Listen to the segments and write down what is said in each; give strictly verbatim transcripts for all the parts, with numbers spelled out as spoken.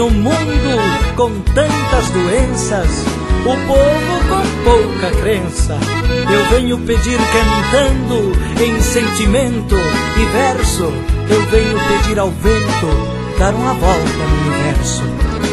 No mundo com tantas doenças, o povo com pouca crença, eu venho pedir cantando em sentimento e verso. Eu venho pedir ao vento dar uma volta no universo.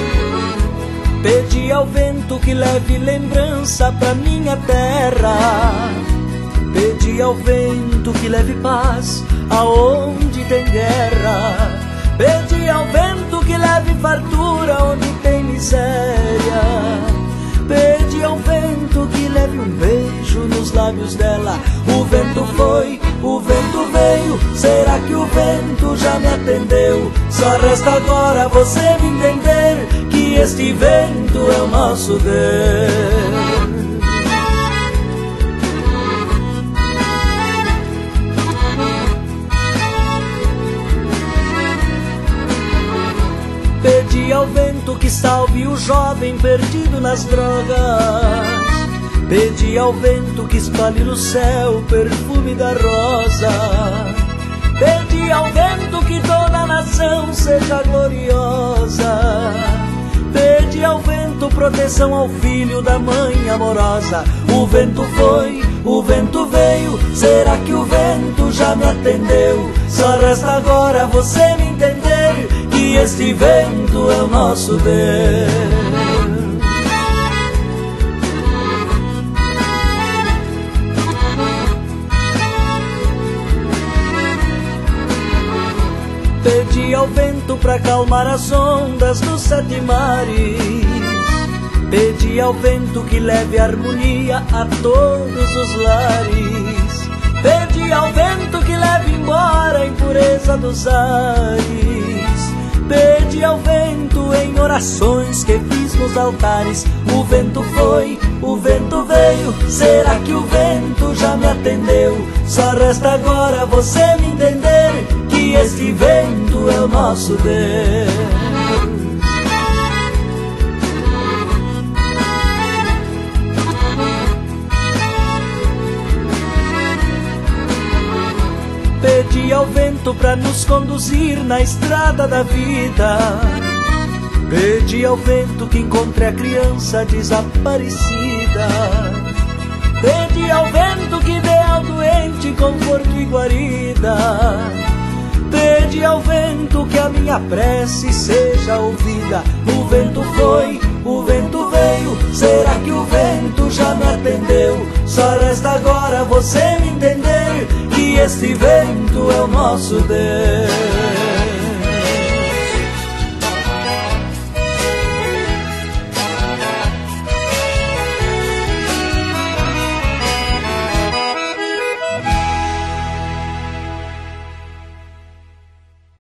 Pedi ao vento que leve lembrança pra minha terra. Pedi ao vento que leve paz aonde tem guerra. Pedi ao vento que leve fartura onde tem miséria. Pedi ao vento que leve um beijo nos lábios dela. O vento foi, o vento veio. Será que o vento já me atendeu? Só resta agora você me entender que este vento é o nosso Deus. Pedi ao vento que salve o jovem perdido nas drogas. Pedi ao vento que espalhe no céu o perfume da rosa. Pedi ao vento que toda a nação seja gloriosa. Pedi ao vento proteção ao filho da mãe amorosa. O vento foi, o vento veio. Será que o vento já me atendeu? Só resta agora você me entender que este vento é o nosso Deus. Pedi ao vento pra acalmar as ondas dos sete mares. Pedi ao vento que leve harmonia a todos os lares. Pedi ao vento que leve embora a impureza dos ares. Pedi ao vento em orações que fiz nos altares. O vento foi, o vento veio. Será que o vento já me atendeu? Só resta agora você me entender que este vento é o nosso Deus. Pedi ao vento pra nos conduzir na estrada da vida. Pedi ao vento que encontre a criança desaparecida. Pedi ao vento que dê ao doente conforto e guarida. Pedi ao vento que a minha prece seja ouvida. O vento foi, o vento veio. Será que o vento já me atendeu? Só resta agora você me entender que este vento é o nosso Deus.